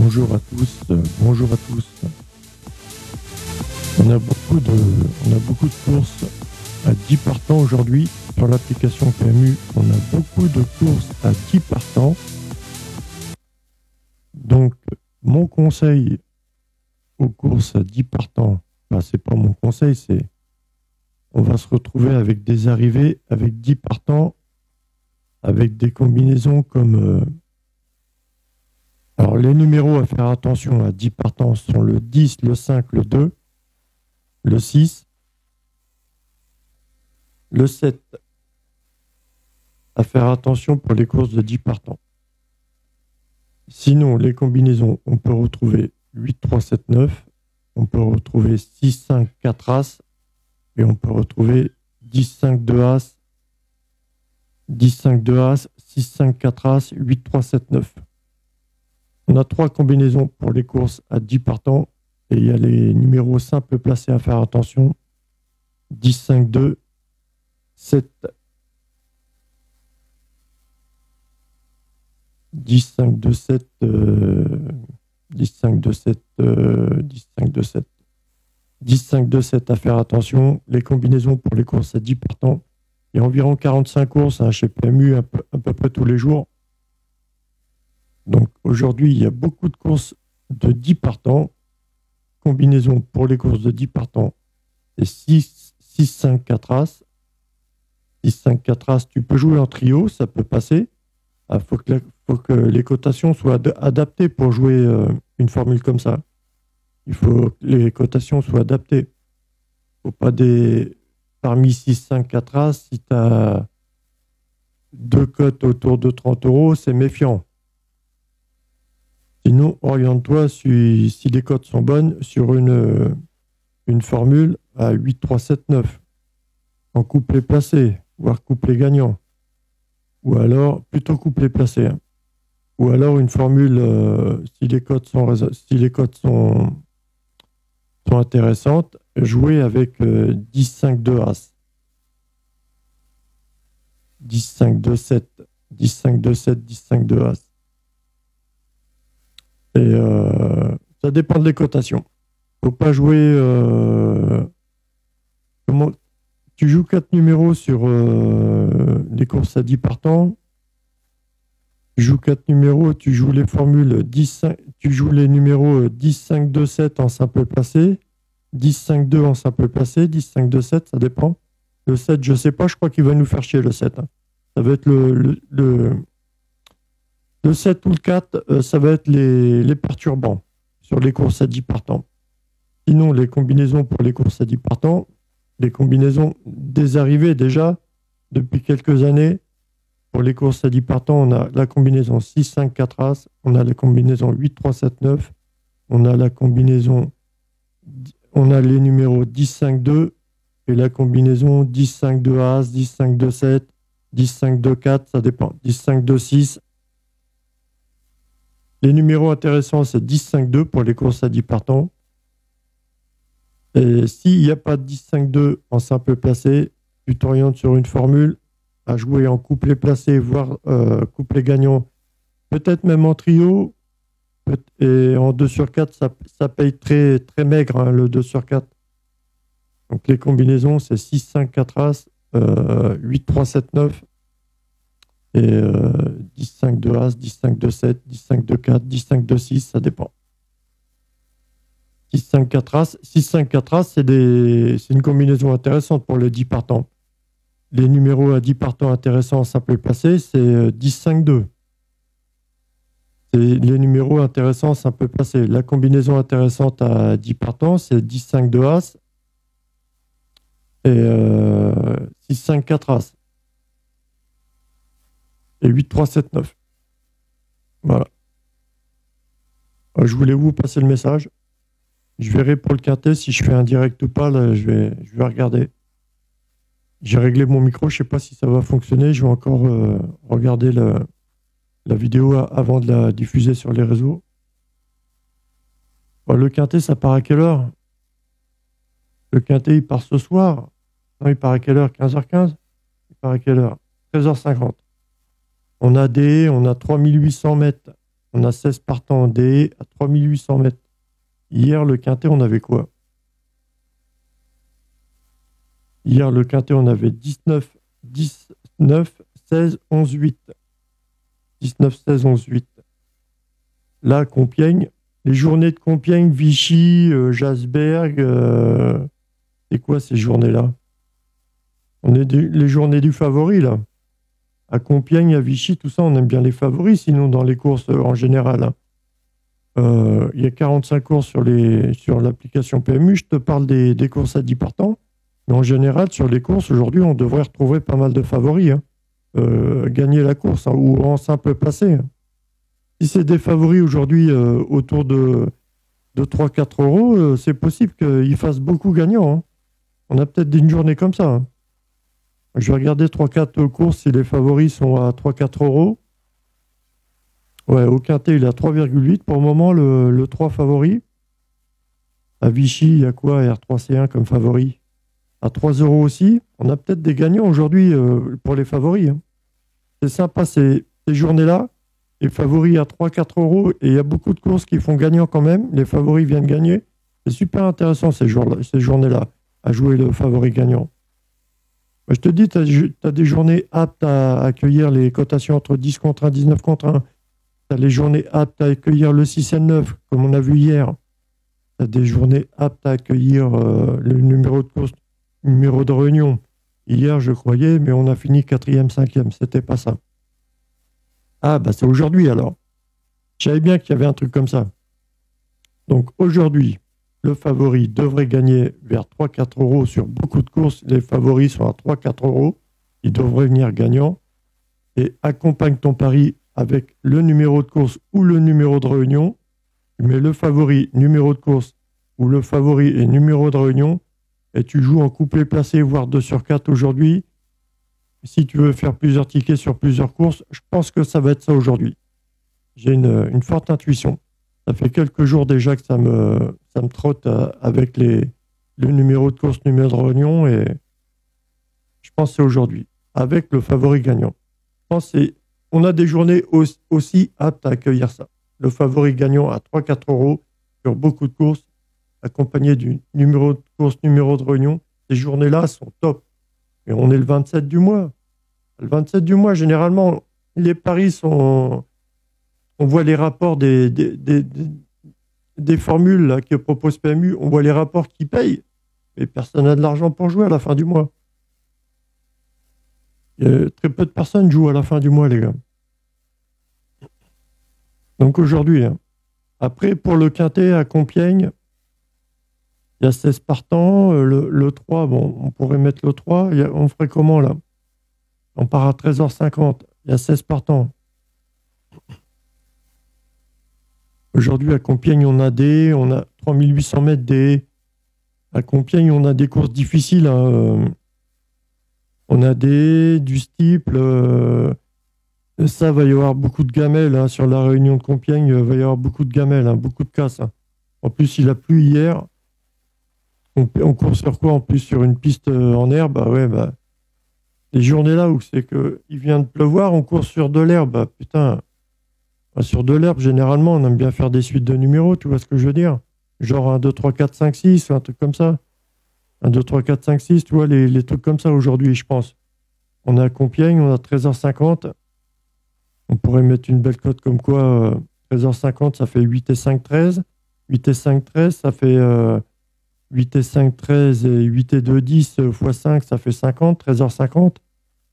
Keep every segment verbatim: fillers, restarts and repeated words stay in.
bonjour à tous, euh, bonjour à tous. On a beaucoup de, on a beaucoup de courses à dix partants aujourd'hui sur l'application P M U. On a beaucoup de courses à dix partants. Donc, mon conseil aux courses à dix partants, ben, c'est pas mon conseil, c'est on va se retrouver avec des arrivées avec dix partants, avec des combinaisons comme euh, alors, les numéros à faire attention à dix partants sont le dix, le cinq, le deux, le six, le sept. À faire attention pour les courses de dix partants. Sinon, les combinaisons, on peut retrouver huit, trois, sept, neuf, on peut retrouver six, cinq, quatre As, et on peut retrouver dix, cinq, deux As, dix, cinq, deux As, six, cinq, quatre As, huit, trois, sept, neuf. On a trois combinaisons pour les courses à dix partants et il y a les numéros simples placés à faire attention. dix, cinq, deux, sept, dix, cinq, deux, sept, euh, dix, cinq, deux, sept, euh, dix, cinq, deux, sept, dix, cinq, deux, sept à faire attention. Les combinaisons pour les courses à dix partants. Il y a environ quarante-cinq courses hein, chez P M U à peu, à peu près tous les jours. Donc aujourd'hui, il y a beaucoup de courses de dix partants. Combinaison pour les courses de dix partants, c'est six, six, cinq, quatre As. six, cinq, quatre As, tu peux jouer en trio, ça peut passer. Il faut, faut que les cotations soient ad adaptées pour jouer euh, une formule comme ça. Il faut que les cotations soient adaptées. Faut pas des... Parmi six, cinq, quatre As, si tu as deux cotes autour de trente euros, c'est méfiant. Sinon, oriente-toi, si, si les cotes sont bonnes, sur une, une formule à huit, trois, sept, neuf, en couplet placé, voire couplet gagnant. Ou alors, plutôt couplet placé. Hein. Ou alors une formule, euh, si les cotes sont, si les cotes sont, sont intéressantes, jouer avec euh, dix, cinq, deux As. dix, cinq, deux, sept, dix, cinq, deux, sept, dix, cinq, deux As. Et euh, ça dépend des cotations. Il ne faut pas jouer... Euh, comment, tu joues quatre numéros sur euh, les courses à dix partants. Tu joues quatre numéros, tu joues les formules dix, cinq, tu joues les numéros dix, cinq, deux, sept en simple placé, dix, cinq, deux en simple placé, dix, cinq, deux, sept, ça dépend. Le sept, je ne sais pas, je crois qu'il va nous faire chier le sept. Hein. Ça va être le... le, le Le sept ou le quatre, euh, ça va être les, les perturbants sur les courses à dix partants. Sinon, les combinaisons pour les courses à dix partants, les combinaisons des arrivées déjà, depuis quelques années, pour les courses à dix partants, on a la combinaison six, cinq, quatre As, on a la combinaison huit, trois, sept, neuf, on a la combinaison, on a les numéros dix, cinq, deux, et la combinaison dix, cinq, deux As, dix, cinq, deux, sept, dix, cinq, deux, quatre, ça dépend, dix, cinq, deux, six. Les numéros intéressants, c'est dix, cinq, deux pour les courses à dix partants. Et s'il n'y a pas de dix, cinq, deux en simple placé, tu t'orientes sur une formule à jouer en couplet placé, voire euh, couplet gagnant, peut-être même en trio. Et en deux sur quatre, ça, ça paye très, très maigre, hein, le deux sur quatre. Donc les combinaisons, c'est six, cinq, quatre As, euh, huit, trois, sept, neuf. Et euh, dix, cinq, deux As, dix, cinq, deux, sept, dix, cinq, deux, quatre, dix, cinq, deux, six, ça dépend. six, cinq, quatre As, six, cinq, quatre As, c'est une combinaison intéressante pour les dix partants. Les numéros à dix partants intéressants en simple placé, c'est dix, cinq, deux. C'est les numéros intéressants en simple placé. La combinaison intéressante à dix partants, c'est dix, cinq, deux As et euh, six, cinq, quatre As. Et huit, trois, sept, neuf. Voilà. Je voulais vous passer le message. Je verrai pour le quintet si je fais un direct ou pas. Là, je vais, je vais regarder. J'ai réglé mon micro. Je ne sais pas si ça va fonctionner. Je vais encore euh, regarder le, la vidéo avant de la diffuser sur les réseaux. Bon, le quintet, ça part à quelle heure? Le quintet, il part ce soir. Non, il part à quelle heure? quinze heures quinze? Il part à quelle heure? treize heures cinquante. On a des, on a trois mille huit cents mètres On a seize partants en D à trois mille huit cents mètres. Hier, le quintet, on avait quoi? Hier, le quintet, on avait dix-neuf, dix-neuf, seize, onze, huit. dix-neuf, seize, onze, huit. Là, Compiègne, les journées de Compiègne, Vichy, euh, Jasberg, euh, c'est quoi ces journées-là? On est des, les journées du favori, là. À Compiègne, à Vichy, tout ça, on aime bien les favoris, sinon dans les courses euh, en général. Hein. Euh, il y a quarante-cinq courses sur, les, sur l'application P M U. Je te parle des, des courses à dix partants. Mais en général, sur les courses, aujourd'hui, on devrait retrouver pas mal de favoris. Hein. Euh, gagner la course hein, ou en simple placé. Hein. Si c'est des favoris aujourd'hui euh, autour de, de trois à quatre euros, euh, c'est possible qu'ils fassent beaucoup gagnants. Hein. On a peut-être une journée comme ça. Hein. Je vais regarder trois à quatre courses si les favoris sont à trois à quatre euros. Ouais, au quintet, il est à trois virgule huit. Pour le moment, le, le trois favori. À Vichy, il y a quoi R trois C un comme favori? À trois euros aussi. On a peut-être des gagnants aujourd'hui euh, pour les favoris. Hein. C'est sympa ces, ces journées-là. Les favoris à trois à quatre euros. Et il y a beaucoup de courses qui font gagnant quand même. Les favoris viennent gagner. C'est super intéressant ces, jours ces journées-là à jouer le favori gagnant. Je te dis, tu as, as des journées aptes à accueillir les cotations entre dix contre un, dix-neuf contre un. Tu as les journées aptes à accueillir le six et le neuf, comme on a vu hier. Tu as des journées aptes à accueillir euh, le numéro de course, numéro de réunion. Hier, je croyais, mais on a fini quatrième, cinquième. C'était pas ça. Ah, bah c'est aujourd'hui alors. Je savais bien qu'il y avait un truc comme ça. Donc aujourd'hui, le favori devrait gagner vers trois à quatre euros sur beaucoup de courses. Les favoris sont à trois à quatre euros. Ils devraient venir gagnants. Et accompagne ton pari avec le numéro de course ou le numéro de réunion. Tu mets le favori, numéro de course ou le favori et numéro de réunion. Et tu joues en couplet placé, voire deux sur quatre aujourd'hui. Si tu veux faire plusieurs tickets sur plusieurs courses, je pense que ça va être ça aujourd'hui. J'ai une, une forte intuition. Ça fait quelques jours déjà que ça me, ça me trotte avec les, le numéro de course, numéro de réunion, et je pense que c'est aujourd'hui, avec le favori gagnant. Je pense que on a des journées aussi, aussi aptes à accueillir ça. Le favori gagnant à trois à quatre euros sur beaucoup de courses, accompagné du numéro de course, numéro de réunion. Ces journées-là sont top. Et on est le vingt-sept du mois. Le vingt-sept du mois, généralement, les paris sont... On voit les rapports des, des, des, des, des formules là, que propose P M U. On voit les rapports qui payent. Mais personne n'a de l'argent pour jouer à la fin du mois. Il y a très peu de personnes jouent à la fin du mois, les gars. Donc aujourd'hui, hein. Après, pour le quintet à Compiègne, il y a seize partants. Le, le trois, bon, on pourrait mettre le trois. Il y a, on ferait comment, là? On part à treize heures cinquante. Il y a seize partants. Aujourd'hui, à Compiègne, on a des, on a trois mille huit cents mètres des. À Compiègne, on a des courses difficiles. Hein. On a des, du steeple. Euh, ça, va y avoir beaucoup de gamelles. Hein. Sur la réunion de Compiègne, il va y avoir beaucoup de gamelles, hein, beaucoup de casses. Hein. En plus, il a plu hier. On, on court sur quoi? En plus, sur une piste en herbe. Bah ouais, bah, les journées là où c'est qu'il vient de pleuvoir, on court sur de l'herbe. Bah, putain. Sur de l'herbe, généralement, on aime bien faire des suites de numéros, tu vois ce que je veux dire? Genre un, deux, trois, quatre, cinq, six, un truc comme ça. un, deux, trois, quatre, cinq, six, tu vois, les, les trucs comme ça aujourd'hui, je pense. On a Compiègne, on a treize heures cinquante. On pourrait mettre une belle cote comme quoi, euh, treize heures cinquante, ça fait huit et cinq, treize. huit et cinq, treize, ça fait euh, huit et cinq, treize et huit et deux, dix fois cinq, ça fait cinquante, treize heures cinquante.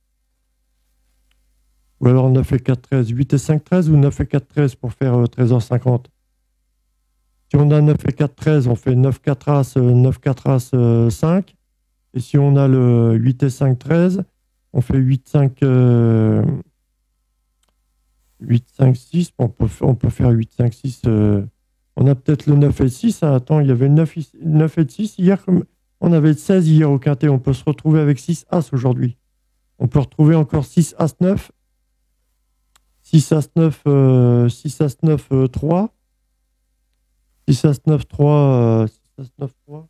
Ou alors neuf et quatre, treize. huit et cinq, treize ou neuf et quatre, treize pour faire euh, treize heures cinquante. Si on a neuf et quatre, treize, on fait neuf, quatre as, neuf, quatre as, euh, cinq. Et si on a le huit et cinq, treize, on fait huit, cinq, euh, huit, cinq, six. On peut, on peut faire huit, cinq, six. Euh, on a peut-être le neuf et six. Hein. Attends, il y avait neuf, neuf et six hier. Comme on avait seize hier au quintet. On peut se retrouver avec six as aujourd'hui. On peut retrouver encore six as neuf. six as neuf, euh, six as neuf, euh, trois. six as neuf, trois. Euh, six as neuf, trois.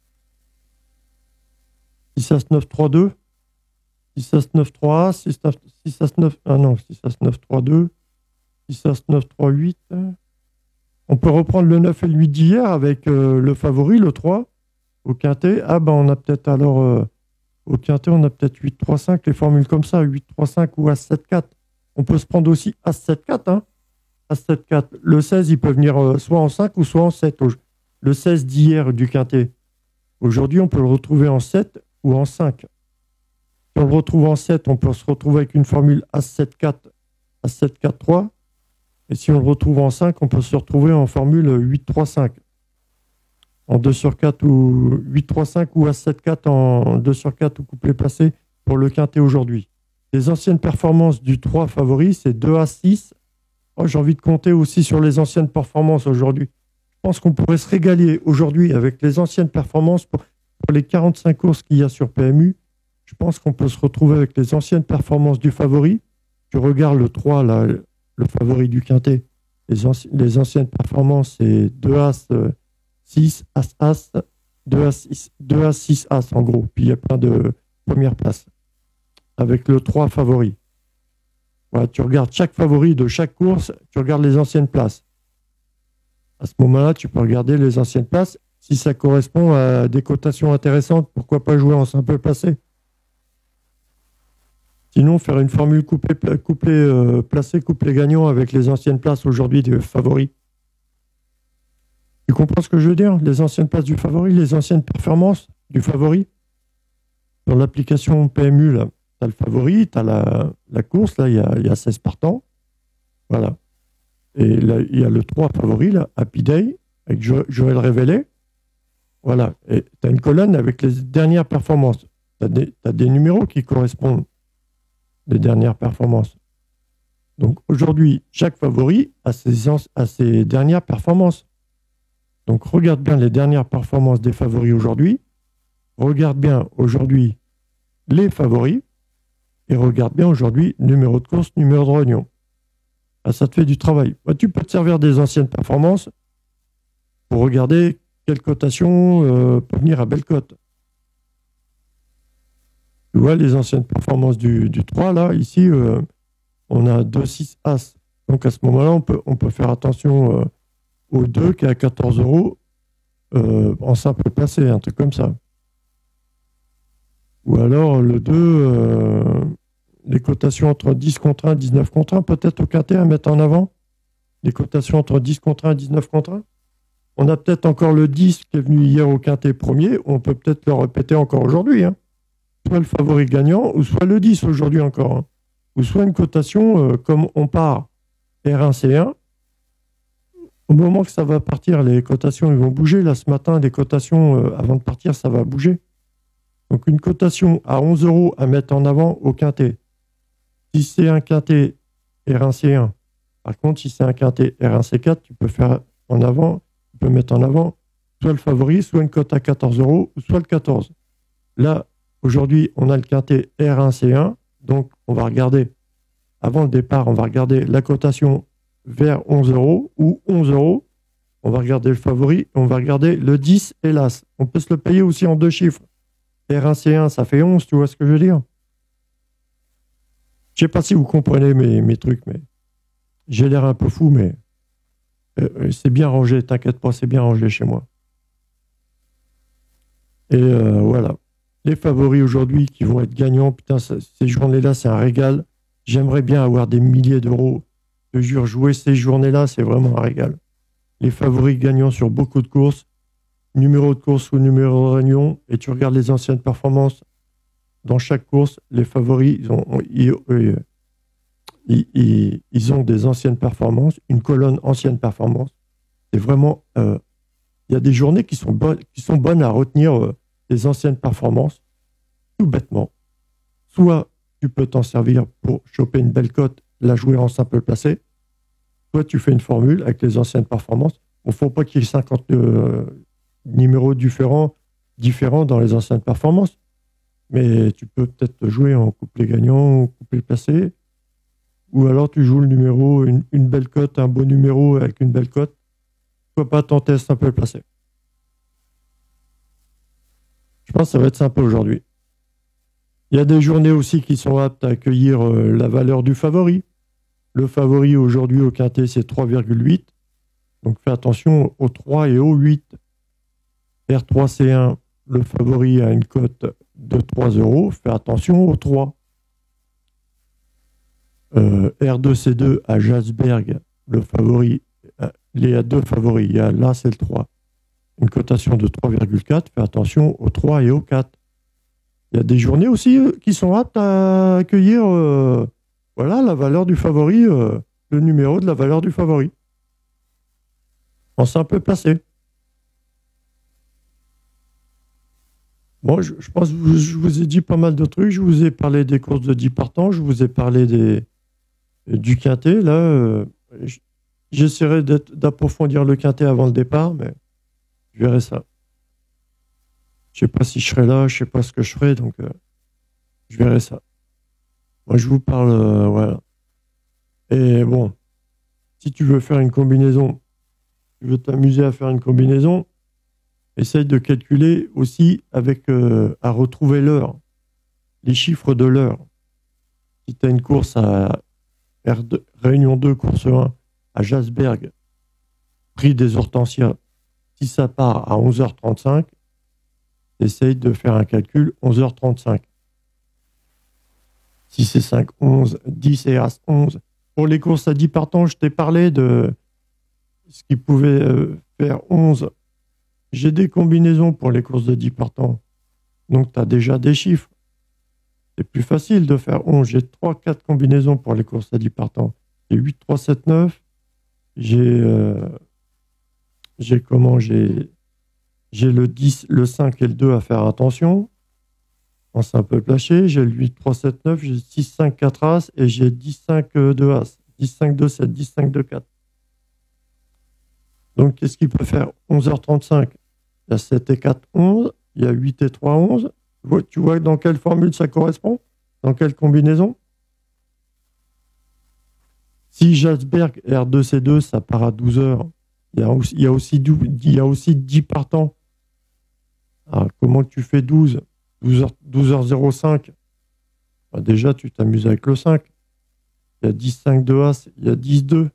six as neuf, trois, deux. six as neuf, trois. six as neuf. Ah non, six as neuf, trois, deux. six As, neuf, trois, huit. On peut reprendre le neuf et le huit d'hier avec euh, le favori, le trois, au quintet. Ah ben on a peut-être alors, euh, au quintet, on a peut-être huit, trois, cinq, les formules comme ça, huit, trois, cinq ou As, sept, quatre. On peut se prendre aussi As, sept, quatre. Hein. As, sept, quatre. Le seize, il peut venir euh, soit en cinq ou soit en sept. Le seize d'hier du quintet. Aujourd'hui, on peut le retrouver en sept ou en cinq. Si on le retrouve en sept, on peut se retrouver avec une formule As, sept, quatre, As, sept, quatre, trois. Et si on le retrouve en cinq, on peut se retrouver en formule huit, trois, cinq. En deux sur quatre ou huit, trois, cinq ou As, sept, quatre en deux sur quatre ou couplet placé pour le quintet aujourd'hui. Les anciennes performances du trois favori, c'est deux As, six. Oh, j'ai envie de compter aussi sur les anciennes performances aujourd'hui. Je pense qu'on pourrait se régaler aujourd'hui avec les anciennes performances pour, pour les quarante-cinq courses qu'il y a sur P M U. Je pense qu'on peut se retrouver avec les anciennes performances du favori. Tu regardes le trois, là, le favori du quintet. Les, anci les anciennes performances, c'est deux As, euh, six, As, As, deux As, six, deux As, six As en gros. Puis il y a plein de premières places. Avec le trois favori. Voilà, tu regardes chaque favori de chaque course, tu regardes les anciennes places. À ce moment-là, tu peux regarder les anciennes places. Si ça correspond à des cotations intéressantes, pourquoi pas jouer en simple placé? Sinon, faire une formule couplet, couplet euh, placé, couplet gagnant avec les anciennes places aujourd'hui des favoris. Tu comprends ce que je veux dire? Les anciennes places du favori, les anciennes performances du favori. Dans l'application P M U, là, tu as le favori, tu as la, la course, là, il y a, y a seize partants. Voilà. Et là, il y a le trois favori, là, Happy Day, avec jo Joël Révélé. Voilà. Et tu as une colonne avec les dernières performances. Tu as, as des numéros qui correspondent des dernières performances. Donc aujourd'hui, chaque favori a ses, a ses dernières performances. Donc regarde bien les dernières performances des favoris aujourd'hui. Regarde bien aujourd'hui les favoris. Et regarde bien aujourd'hui numéro de course, numéro de réunion. Ah, ça te fait du travail. Bah, tu peux te servir des anciennes performances pour regarder quelle cotation euh, peut venir à belle cote. Tu vois les anciennes performances du, du trois, là, ici, euh, on a deux, six, As. Donc à ce moment-là, on peut, on peut faire attention euh, au deux qui est à quatorze euros euh, en simple placé, un truc comme ça. Ou alors le deux, euh, les cotations entre dix contre un, dix-neuf contre un, peut-être au quintet à mettre en avant. Les cotations entre dix contre un, dix-neuf contre un. On a peut-être encore le dix qui est venu hier au quintet premier, on peut peut-être le répéter encore aujourd'hui. Hein. Soit le favori gagnant, ou soit le dix aujourd'hui encore. Hein. Ou soit une cotation euh, comme on part R un C un. Au moment que ça va partir, les cotations ils vont bouger. Là, ce matin, les cotations, euh, avant de partir, ça va bouger. Donc, une cotation à onze euros à mettre en avant au quintet. Si c'est un quintet R un C un, par contre, si c'est un quintet R un C quatre, tu peux faire en avant, tu peux mettre en avant soit le favori, soit une cote à quatorze euros, soit le quatorze. Là, aujourd'hui, on a le quintet R un C un, donc on va regarder, avant le départ, on va regarder la cotation vers onze euros ou onze euros. On va regarder le favori, on va regarder le dix et l'As. On peut se le payer aussi en deux chiffres. R un C un, ça fait onze, tu vois ce que je veux dire? Je ne sais pas si vous comprenez mes, mes trucs, mais j'ai l'air un peu fou, mais euh, c'est bien rangé, t'inquiète pas, c'est bien rangé chez moi. Et euh, voilà. Les favoris aujourd'hui qui vont être gagnants, putain, ça, ces journées-là, c'est un régal. J'aimerais bien avoir des milliers d'euros. Je te jure, jouer ces journées-là, c'est vraiment un régal. Les favoris gagnants sur beaucoup de courses, numéro de course ou numéro de réunion, et tu regardes les anciennes performances. Dans chaque course, les favoris, ils ont, ils, ils, ils, ils ont des anciennes performances, une colonne ancienne performance. C'est vraiment, euh, il y a des journées qui sont bonnes, qui sont bonnes à retenir euh, des anciennes performances, tout bêtement. Soit tu peux t'en servir pour choper une belle cote, la jouer en simple placé, soit tu fais une formule avec les anciennes performances. Il ne faut pas qu'il y ait cinquante euh, numéros différents, différents dans les anciennes performances. Mais tu peux peut-être jouer en couplet gagnant ou couplet placé. Ou alors tu joues le numéro, une, une belle cote, un beau numéro avec une belle cote. Pourquoi pas tenter simple placé? Je pense que ça va être sympa aujourd'hui. Il y a des journées aussi qui sont aptes à accueillir euh, la valeur du favori. Le favori aujourd'hui au quintet, c'est trois virgule huit. Donc fais attention au trois et au huit. R trois C un, le favori a une cote de trois euros. Fais attention au trois. Euh, R deux C deux à Jasberg, le favori, il y a deux favoris. Il y a là, c'est le trois. Une cotation de trois virgule quatre. Fais attention au trois et au quatre. Il y a des journées aussi qui sont aptes à accueillir euh, voilà, la valeur du favori, euh, le numéro de la valeur du favori. En simple placé. Bon, je, je pense que je, je vous ai dit pas mal de trucs. Je vous ai parlé des courses de dix partants. Je vous ai parlé des, du quintet. Là, euh, j'essaierai d'approfondir le quintet avant le départ, mais je verrai ça. Je sais pas si je serai là, je sais pas ce que je ferai, donc euh, je verrai ça. Moi, je vous parle, euh, voilà. Et bon, si tu veux faire une combinaison, tu veux t'amuser à faire une combinaison, essaye de calculer aussi avec, euh, à retrouver l'heure, les chiffres de l'heure. Si tu as une course à R deux, Réunion deux, course un, à Jasberg, prix des Hortensias, si ça part à onze heures trente-cinq, essaye de faire un calcul onze heures trente-cinq. Si c'est cinq, onze, dix et As onze. Pour les courses à dix partants, je t'ai parlé de ce qui pouvait faire onze. J'ai des combinaisons pour les courses de dix partants. Donc, tu as déjà des chiffres. C'est plus facile de faire onze. J'ai trois quatre combinaisons pour les courses à dix partants. J'ai huit, trois, sept, neuf. J'ai euh, j'ai comment j'ai j'ai le dix, le cinq et le deux à faire attention. En simple placé, j'ai le huit, trois, sept, neuf, j'ai six, cinq, quatre As et j'ai dix, cinq, deux As. dix, cinq, deux, sept, dix, cinq, deux, quatre. Donc, qu'est-ce qu'il peut faire? onze heures trente-cinq. Il y a sept et quatre, onze. Il y a huit et trois, onze. Tu vois, tu vois dans quelle formule ça correspond? Dans quelle combinaison? Si Jasberg R deux C deux, ça part à douze heures. Il y a aussi, il y a aussi, il y a aussi dix partants. Alors, comment tu fais douze? douze heures zéro cinq. Bah déjà, tu t'amuses avec le cinq. Il y a dix, cinq, deux As. Il y a dix, deux.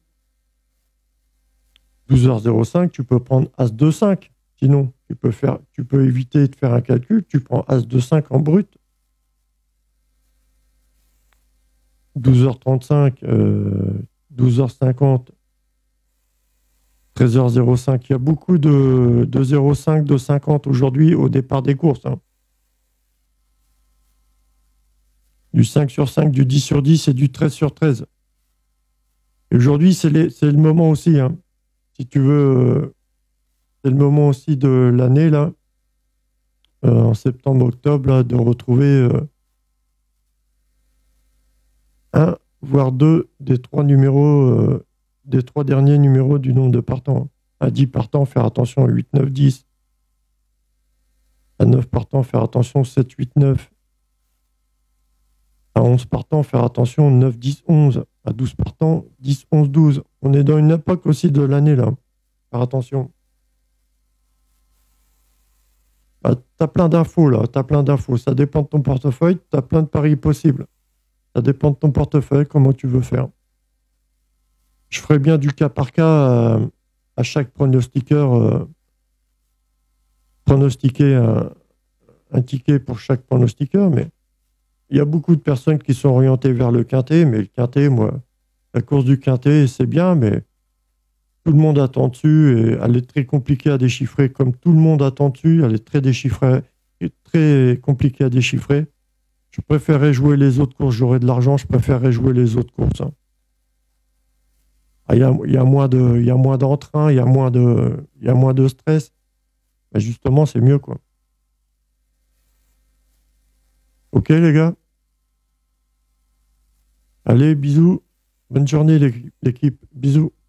douze heures zéro cinq, tu peux prendre As deux, cinq. Sinon, tu peux, faire, tu peux éviter de faire un calcul. Tu prends As deux, cinq en brut. douze heures trente-cinq, euh, douze heures cinquante, treize heures zéro cinq. Il y a beaucoup de, de zéro cinq, de cinquante aujourd'hui au départ des courses. Hein. Du cinq sur cinq, du dix sur dix et du treize sur treize. Et aujourd'hui, c'est le moment aussi. Hein. Si tu veux, c'est le moment aussi de l'année, là, euh, en septembre, octobre, là, de retrouver euh, un, voire deux des trois numéros, euh, des trois derniers numéros du nombre de partants. À dix partants, faire attention à huit, neuf, dix. À neuf partants, faire attention sept, huit, neuf. À onze partants, faire attention neuf, dix, onze. À douze partants, dix, onze, douze. On est dans une époque aussi de l'année, là. Faire attention. Bah, tu as plein d'infos, là. Tu as plein d'infos. Ça dépend de ton portefeuille. Tu as plein de paris possibles. Ça dépend de ton portefeuille, comment tu veux faire. Je ferai bien du cas par cas à, à chaque pronostiqueur. Euh, pronostiquer un, un ticket pour chaque pronostiqueur, mais il y a beaucoup de personnes qui sont orientées vers le quintet, mais le quintet, moi, la course du quintet, c'est bien, mais tout le monde attend dessus et elle est très compliquée à déchiffrer, comme tout le monde attend dessus, elle est très déchiffrée, très compliquée à déchiffrer. Je préférerais jouer les autres courses, j'aurais de l'argent, je préférerais jouer les autres courses. Hein. Ah, il y a, il y a moins de, il y a moins d'entrain, il y a moins de, il y a moins de stress. Mais justement, c'est mieux, quoi. Ok, les gars? Allez, bisous. Bonne journée, l'équipe. Bisous.